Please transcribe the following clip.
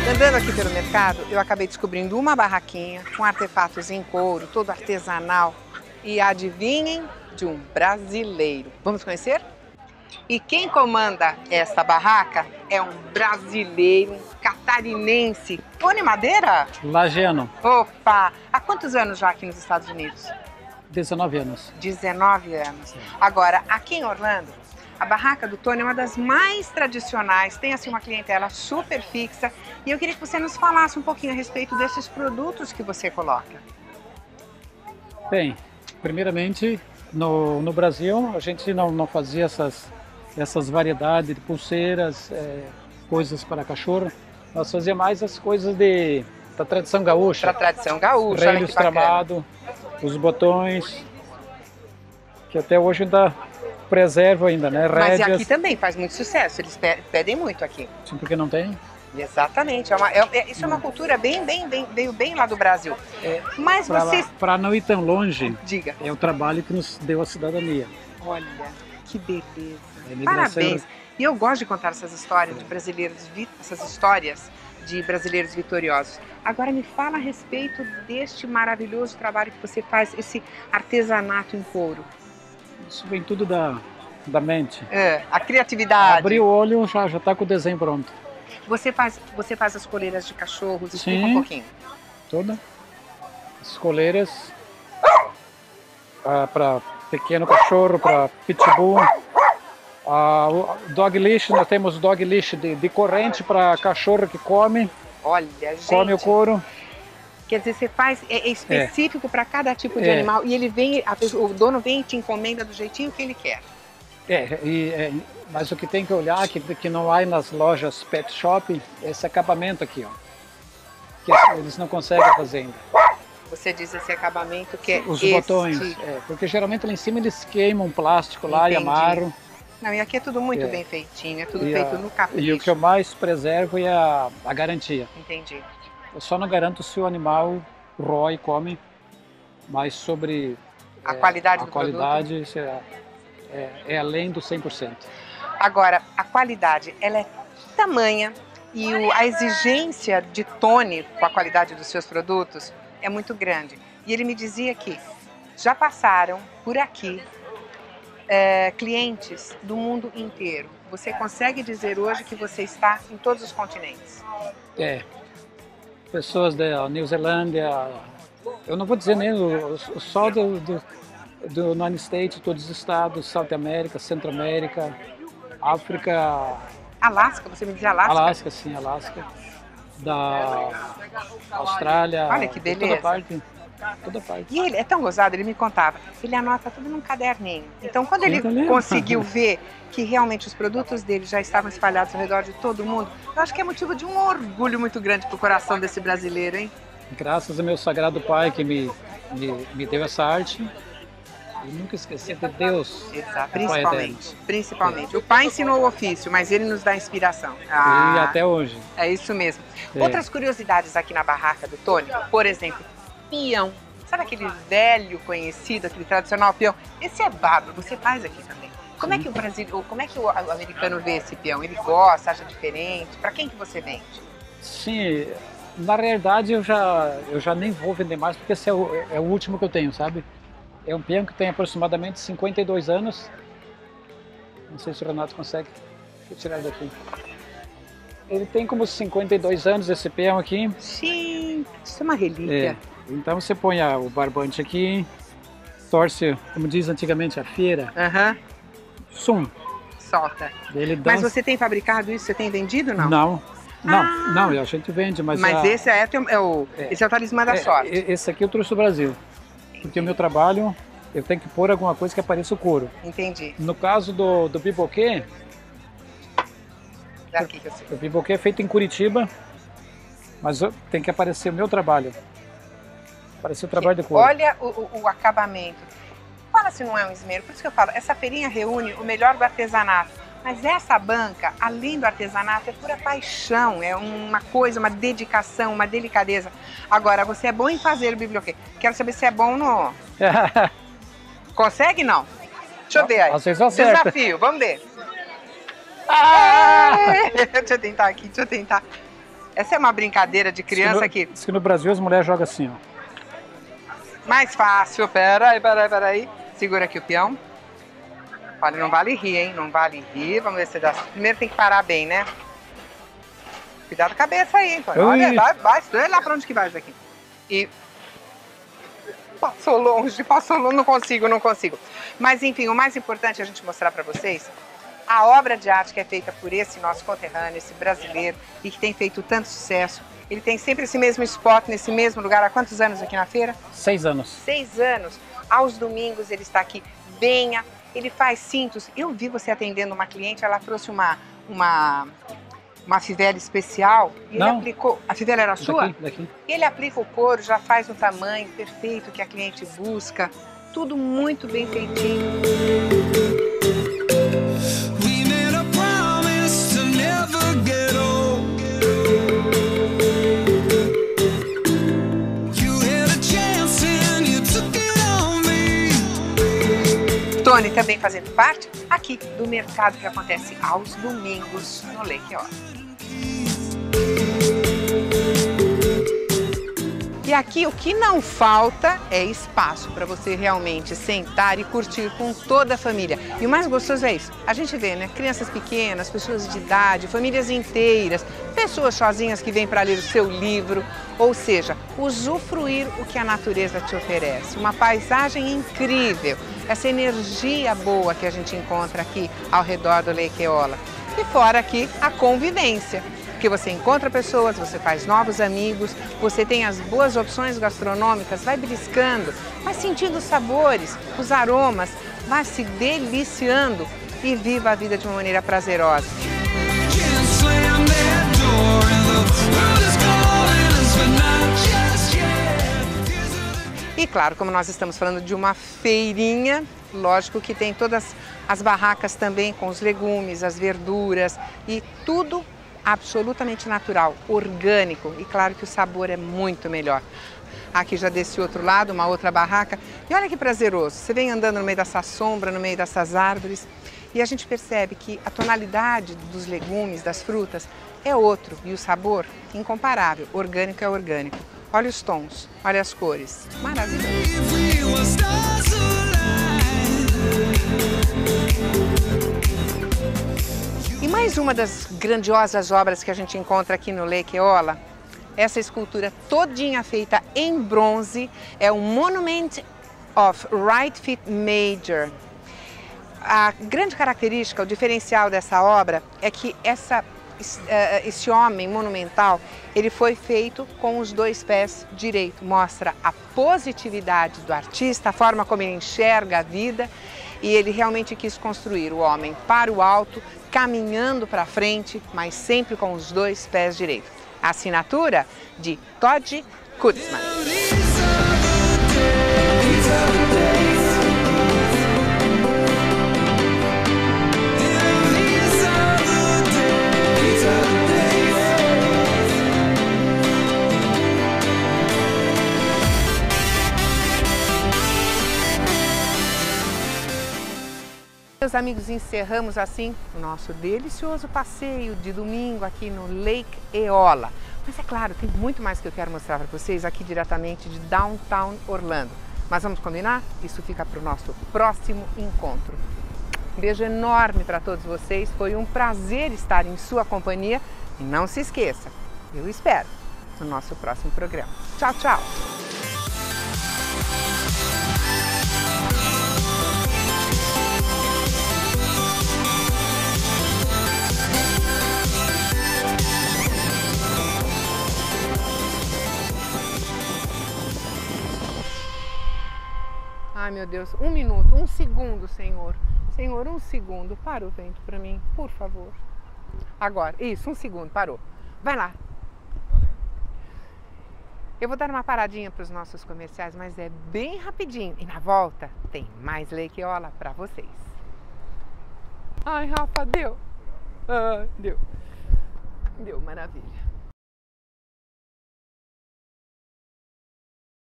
Andando aqui pelo mercado, eu acabei descobrindo uma barraquinha com artefatos em couro, todo artesanal. E adivinhem, de um brasileiro. Vamos conhecer? E quem comanda essa barraca é um brasileiro catarinense. Tony Madeira? Lagiano, Opa! Há quantos anos já aqui nos Estados Unidos? 19 anos. 19 anos. Agora, aqui em Orlando, a barraca do Tony é uma das mais tradicionais, tem assim uma clientela super fixa. E eu queria que você nos falasse um pouquinho a respeito desses produtos que você coloca. Bem, primeiramente, no Brasil, a gente não fazia essas variedades de pulseiras, coisas para cachorro. Nós fazíamos mais as coisas da tradição gaúcha. Para tradição gaúcha, olha Relhos que bacana. tramados, os botões, que até hoje ainda preservo ainda, né? Mas Rédeas. aqui também faz muito sucesso, eles pedem muito aqui. Sim, porque não tem? Exatamente, isso é uma cultura veio bem lá do Brasil. Mas vocês... Para não ir tão longe, Diga. é o trabalho que nos deu a cidadania. Olha, que beleza. A imigração- Parabéns. E eu gosto de contar essas histórias de brasileiros, essas histórias de brasileiros vitoriosos. Agora me fala a respeito deste maravilhoso trabalho que você faz, esse artesanato em couro. Isso vem tudo da mente. A criatividade. Abrir o olho, já está com o desenho pronto. Você faz as coleiras de cachorros, explica Sim. um pouquinho. Toda. As coleiras para pequeno cachorro, para pitbull. O dog leash, nós temos dog leash de corrente para cachorro que come Olha, o couro. quer dizer, você faz, é específico para cada tipo de animal e ele vem, o dono vem e te encomenda do jeitinho que ele quer. Mas o que tem que olhar, que não há nas lojas pet shop, é esse acabamento aqui, ó. Que eles não conseguem fazer ainda. Você diz esse acabamento que é Os este. botões, porque geralmente lá em cima eles queimam plástico lá e Entendi. amarram. Não, e aqui é tudo muito bem feitinho, é tudo feito no capricho. E o que eu mais preservo é a garantia. Entendi. Eu só não garanto se o animal rói e come, mas sobre A qualidade a do qualidade isso é além do 100%. Agora, a qualidade, ela é tamanha e a exigência de Tony com a qualidade dos seus produtos é muito grande. E ele me dizia que já passaram por aqui clientes do mundo inteiro. Você consegue dizer hoje que você está em todos os continentes? Pessoas da Nova Zelândia, eu não vou dizer nem só do United States, todos os estados, South América, Centro América, África. Alasca, você me dizia Alasca? Alasca, sim, Alasca. Da Austrália. Olha que beleza. Toda parte. E ele é tão gozado, ele me contava, ele anota tudo num caderninho. Então, quando ele conseguiu ver que realmente os produtos dele já estavam espalhados ao redor de todo mundo, eu acho que é motivo de um orgulho muito grande pro coração desse brasileiro, hein? Graças ao meu sagrado pai que me deu essa arte, e nunca esqueci de Deus. Exato, principalmente. O pai ensinou o ofício, mas ele nos dá inspiração. E até hoje. É isso mesmo. Outras curiosidades aqui na barraca do Tony, por exemplo, peão. Sabe aquele velho conhecido, aquele tradicional peão? Esse é bárbaro, você faz aqui também. Como é que o americano vê esse peão? Ele gosta, acha diferente? Para quem que você vende? Sim, na realidade eu já nem vou vender mais, porque esse é o último que eu tenho, sabe? É um peão que tem aproximadamente 52 anos. Não sei se o Renato consegue tirar daqui. Ele tem como 52 anos esse peão aqui. Sim, isso é uma relíquia. Então você põe o barbante aqui, torce, como diz antigamente, a feira. Sum. Solta. Ele dança. Mas você tem fabricado isso? Você tem vendido ou não? Não, a gente vende, mas esse é o talismã da sorte. Esse aqui eu trouxe do Brasil, porque o meu trabalho, eu tenho que pôr alguma coisa que apareça o couro. Entendi. No caso do biboquê, o biboquê é feito em Curitiba, mas tem que aparecer o meu trabalho. Aparecer o trabalho de couro. Olha o acabamento. Fala se não é um esmero, por isso que eu falo, essa feirinha reúne o melhor do artesanato. Mas essa banca, além do artesanato, é pura paixão, é uma coisa, uma dedicação, uma delicadeza. Agora, você é bom em fazer o biblioquê. Quero saber se é bom no... Consegue, não? Deixa eu ver aí. Às vezes eu acerto. Desafio, vamos ver. Deixa eu tentar aqui, deixa eu tentar. Essa é uma brincadeira de criança aqui. Diz que no Brasil as mulheres jogam assim, ó. Mais fácil, peraí. Segura aqui o peão. Olha, não vale rir, hein? Não vale rir. Vamos ver se dá. Primeiro tem que parar bem, né? Cuidado com a cabeça aí, Antônio. Olha, vai, sei lá pra onde que vai isso aqui. E... Passou longe, não consigo. Mas enfim, o mais importante é a gente mostrar pra vocês a obra de arte que é feita por esse nosso conterrâneo, esse brasileiro, e que tem feito tanto sucesso. Ele tem sempre esse mesmo spot, nesse mesmo lugar. Há quantos anos aqui na feira? 6 anos. 6 anos. Aos domingos ele está aqui, venha. Ele faz cintos. Eu vi você atendendo uma cliente, ela trouxe uma fivela especial. E não. Ele aplicou... A fivela era sua? Daqui. Ele aplica o couro, já faz no tamanho perfeito que a cliente busca. Tudo muito bem feitinho. Tony também fazendo parte aqui do mercado que acontece aos domingos no Lake Eola. E aqui o que não falta é espaço para você realmente sentar e curtir com toda a família. E o mais gostoso é isso. A gente vê, né? Crianças pequenas, pessoas de idade, famílias inteiras, pessoas sozinhas que vêm para ler o seu livro. Ou seja, usufruir o que a natureza te oferece. Uma paisagem incrível. Essa energia boa que a gente encontra aqui ao redor do Lake Eola. E fora aqui a convivência. Porque você encontra pessoas, você faz novos amigos, você tem as boas opções gastronômicas, vai beliscando, vai sentindo os sabores, os aromas, vai se deliciando e viva a vida de uma maneira prazerosa. E claro, como nós estamos falando de uma feirinha, lógico que tem todas as barracas também com os legumes, as verduras e tudo absolutamente natural, orgânico, e claro que o sabor é muito melhor. Aqui já desse outro lado, uma outra barraca, e olha que prazeroso, você vem andando no meio dessa sombra, no meio dessas árvores, e a gente percebe que a tonalidade dos legumes, das frutas, é outro, e o sabor incomparável, orgânico é orgânico. Olha os tons, olha as cores, maravilhoso. E mais uma das grandiosas obras que a gente encontra aqui no Lake Eola, essa escultura todinha feita em bronze, é o Monument of Right Fit Major. A grande característica, o diferencial dessa obra é que esse homem monumental, ele foi feito com os 2 pés direito. Mostra a positividade do artista, a forma como ele enxerga a vida, e ele realmente quis construir o homem para o alto, caminhando para frente, mas sempre com os 2 pés direitos. A assinatura de Todd Kurtzman. Meus amigos, encerramos assim o nosso delicioso passeio de domingo aqui no Lake Eola. Mas é claro, tem muito mais que eu quero mostrar para vocês aqui diretamente de Downtown Orlando. Mas vamos combinar? Isso fica para o nosso próximo encontro. Um beijo enorme para todos vocês, foi um prazer estar em sua companhia. E não se esqueça, eu espero no nosso próximo programa. Tchau, tchau! Ai, meu Deus, 1 minuto, 1 segundo, Senhor. Senhor, 1 segundo, para o vento para mim, por favor. Agora, isso, 1 segundo, parou. Vai lá. Eu vou dar uma paradinha para os nossos comerciais, mas é bem rapidinho. E na volta tem mais Lake Eola para vocês. Ai, Rafa, deu. Deu. Deu, maravilha.